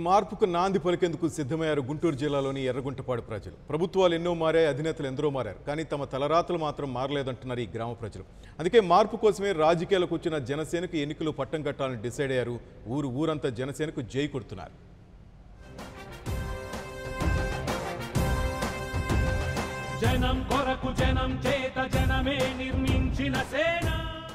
మార్పుకు నాంది పలికేందుకు సిద్ధమయ్యారు గుంటూరు జిల్లాలోని ఎర్రగుంటపాడు ప్రజలు. ప్రభుత్వాలు ఎన్నో మారాయి, అధినేతలు ఎందరో మారారు, కానీ తమ తలరాతలు మాత్రం మారలేదంటున్నారు ఈ గ్రామ ప్రజలు. అందుకే మార్పు కోసమే రాజకీయాలకు వచ్చిన జనసేనకు ఎన్నికలు పట్టం కట్టాలని డిసైడ్ అయ్యారు. ఊరంతా జనసేనకు జై కొడుతున్నారు. జనం కొరకు జనం చేత జనమే నిర్మించిన సేన.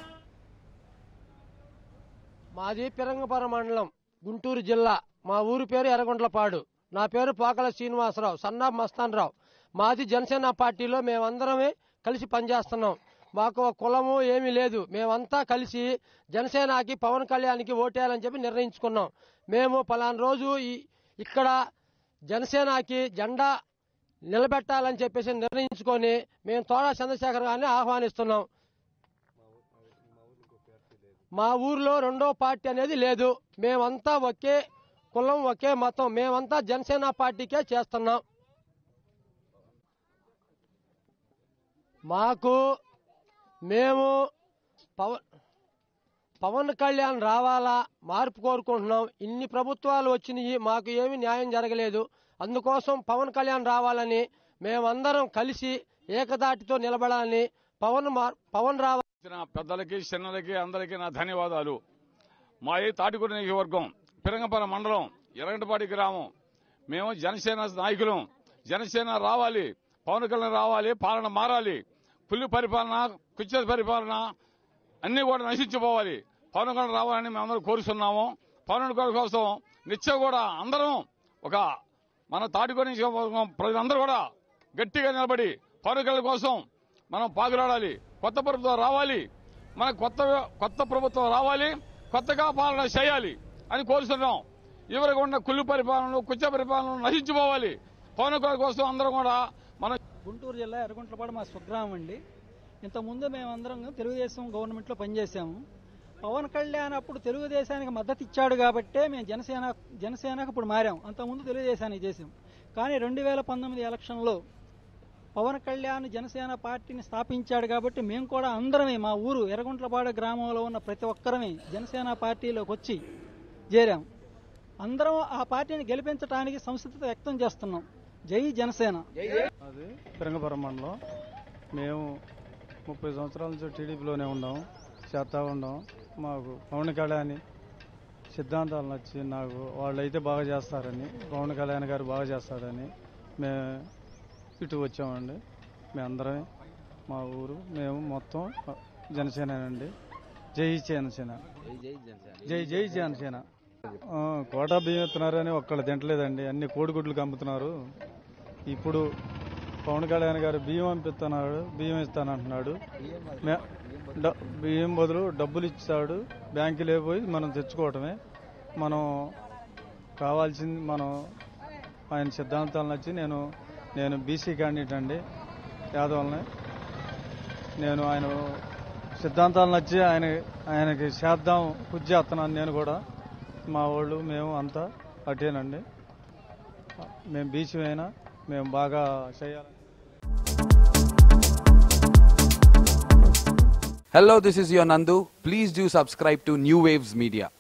మాది పిరంగపురం మండలం, గుంటూరు జిల్లా. మా ఊరి పేరు ఎర్రగుంట్లపాడు. నా పేరు పోకల శ్రీనివాసరావు, సన్నా మస్తానరావు. మాది జనసేన పార్టీలో మేమందరమే కలిసి పనిచేస్తున్నాం. మాకు కులము ఏమీ లేదు. మేమంతా కలిసి జనసేనకి పవన్ కళ్యాణ్కి ఓటేయాలని చెప్పి నిర్ణయించుకున్నాం. మేము పలానా రోజు ఇక్కడ జనసేనకి జెండా నిలబెట్టాలని చెప్పేసి నిర్ణయించుకొని మేము తోడా చంద్రశేఖర్ గారిని ఆహ్వానిస్తున్నాం. మా ఊర్లో రెండో పార్టీ అనేది లేదు. మేమంతా ఒకే కులం, ఒకే మతం. మేమంతా జనసేన పార్టీకే చేస్తున్నాం. మేము పవన్ కళ్యాణ్ రావాలా, మార్పు కోరుకుంటున్నాం. ఇన్ని ప్రభుత్వాలు వచ్చినాయి, మాకు ఏమీ న్యాయం జరగలేదు. అందుకోసం పవన్ కళ్యాణ్ రావాలని మేమందరం కలిసి ఏకదాటితో నిలబడాలని పవన్ రావాలి. పెద్దలకి చిన్నలకి అందరికీ నా ధన్యవాదాలు. మా తాటికూరు నియోజకవర్గం, పిరంగపురం మండలం, ఎర్రగుంటపాడు గ్రామం. మేము జనసేన నాయకులం. జనసేన రావాలి, పవన్ కళ్యాణ్ రావాలి, పాలన మారాలి. పుల్లి పరిపాలన, కుచ్చ పరిపాలన అన్ని కూడా నశించిపోవాలి. పవన్ కళ్యాణ్ రావాలని మేమందరం కోరుతున్నాము. పవన్ కళ్యాణ్ కోసం నిత్యం కూడా అందరం మన తాటికూరు నియోజకవర్గం ప్రజలందరూ కూడా గట్టిగా నిలబడి పవన్ కళ్యాణ్ కోసం మనం పాకులాడాలి. కొత్త ప్రభుత్వం రావాలి, మనకు కొత్త ప్రభుత్వం రావాలి, కొత్తగా పాలన చేయాలి అని కోరుతున్నాం. ఇవరకు ఉన్న కుళ్ళు పరిపాలనలు, కుచ్చ పరిపాలనలు నశించిపోవాలి. పవన్ కళ్యాణ్ కోసం అందరం కూడా మన గుంటూరు జిల్లా ఎర్రగుంట్లపాడు మా స్వగ్రామం అండి. ఇంతకుముందు మేమందరం తెలుగుదేశం గవర్నమెంట్లో పనిచేసాము. పవన్ కళ్యాణ్ అప్పుడు తెలుగుదేశానికి మద్దతు ఇచ్చాడు కాబట్టే మేము జనసేనకు ఇప్పుడు మారాం. అంతకుముందు తెలుగుదేశానికి చేసాం. కానీ 2019 ఎలక్షన్లో పవన్ కళ్యాణ్ జనసేన పార్టీని స్థాపించాడు కాబట్టి మేము కూడా అందరమే, మా ఊరు ఎర్రగుంట్లపాడు గ్రామంలో ఉన్న ప్రతి ఒక్కరమే జనసేన పార్టీలోకి వచ్చి చేరాం. అందరం ఆ పార్టీని గెలిపించడానికి సంసిద్ధత వ్యక్తం చేస్తున్నాం. జై జనసేన. అది పిరంగపురం మండలం. మేము 30 సంవత్సరాల నుంచి టీడీపీలోనే చేస్తా ఉన్నాం. మాకు పవన్ కళ్యాణ్ సిద్ధాంతాలు నచ్చి నాకు వాళ్ళైతే బాగా చేస్తారని, పవన్ కళ్యాణ్ గారు బాగా చేస్తారని మేము ఇటు వచ్చామండి. మేమందరమే, మా ఊరు, మేము మొత్తం జనసేనండి. జై జనసేన, జై జై జనసేన. కోటా బియ్యం ఇస్తున్నారని ఒక్కళ్ళు తింటలేదండి, అన్ని కోడిగుడ్లు అమ్ముతున్నారు. ఇప్పుడు పవన్ కళ్యాణ్ గారు బియ్యం పంపిస్తున్నాడు, బియ్యం ఇస్తానంటున్నాడు. బియ్యం బదులు డబ్బులు ఇచ్చాడు. బ్యాంకులో పోయి మనం తెచ్చుకోవటమే. మనం కావాల్సింది ఆయన సిద్ధాంతాలు నచ్చి నేను బీసీ క్యాండిడేట్ అండి, యాదవ్ని. నేను ఆయన సిద్ధాంతాలు నచ్చి ఆయనకి చేద్దాం, కృషి చేస్తున్నాను. నేను కూడా, మా వాళ్ళు, మేము అంతా అటేనండి. మేము బీసీ అయినా మేము బాగా చేయాలి. Hello, this is your Nandu. Please do subscribe to New Waves Media.